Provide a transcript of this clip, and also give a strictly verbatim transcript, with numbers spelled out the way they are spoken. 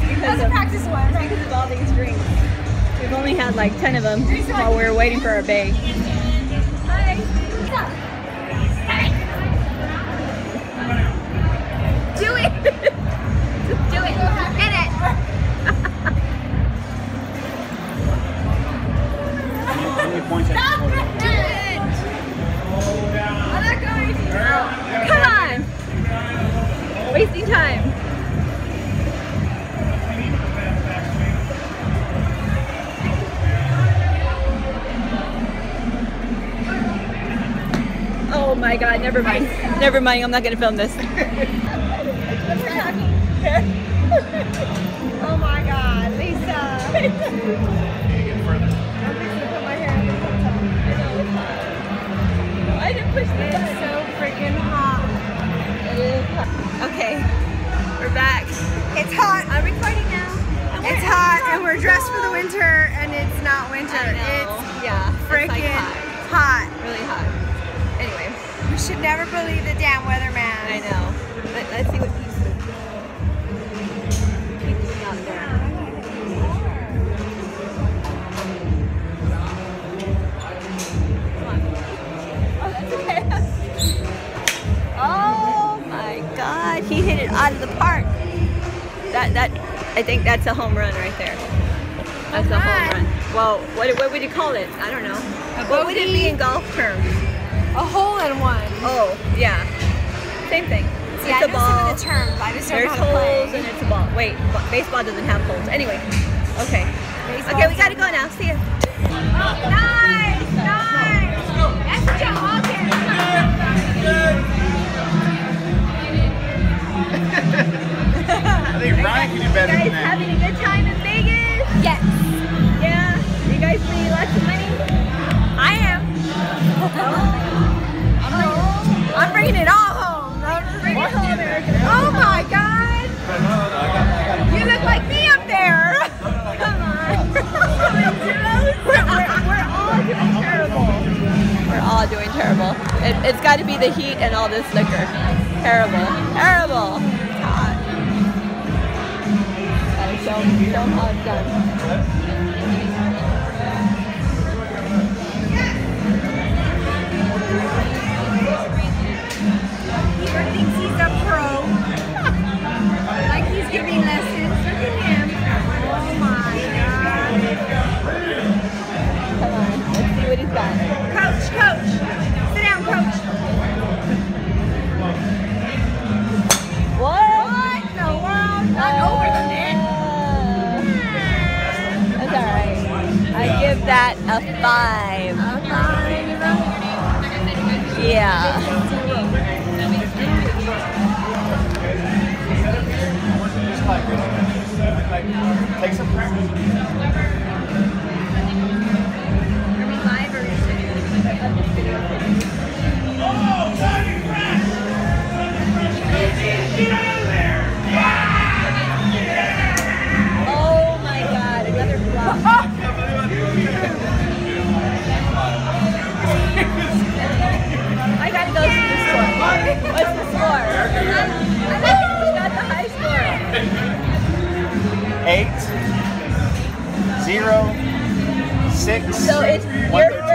because of, practice one. Because of all these drinks. We've only had like ten of them while we were waiting for our bay. Hi. Do it. Do it. Hit it. Stop it. Do it. I'm not going. Come on. Wasting time. Oh my god, never mind. Never mind, I'm not gonna film this. Oh my god, Lisa. I didn't push the button. It's so freaking hot. It is hot. Okay, we're back. It's hot. I'm recording now. It's hot and we're dressed for the winter and it's not winter. It's yeah, freaking like hot. hot. Really hot. Anyway. We should never believe the damn weatherman. I know. Let, let's see what he's doing out there. Come on. Oh, that's okay. Oh my god, he hit it out of the park. That that I think that's a home run right there. That's a home run. Well, what what would you call it? I don't know. What would it be in golf terms? A hole in one. Oh, yeah. Same thing. See, it's I a know ball. Some of the terms. I just don't There's know how to holes play. And it's a ball. Wait, baseball doesn't have holes. Anyway. Okay. Baseball okay, we gotta go now. See ya. Oh, nice, nice. That's what you're talking. I think Ryan can do better than that. You guys having a good time in Vegas? Yes. Yeah. You guys bringing lots of money? I am. I'm bringing it all home. I'm bringing it home, America. Oh my God! You look like me up there. Come on. we're, we're, we're all doing terrible. We're all doing terrible. It, it's got to be the heat and all this liquor. Terrible. Terrible. It's hot. Gotta show, show them how it's done. Thinks he's a pro. Like he's giving lessons. Look at him. Oh my god. Come on, let's see what he's got. Coach, coach. Sit down, coach. What? What in the world? Not uh, over the net. That's alright. I give that a five. A five? Yeah. Take some practice. Oh, Johnny Crash! Get out of there! Oh my god, another flop. I gotta go see the score. What's the score? Who's got the high score? Eight, zero, six, so it's one your thirteen.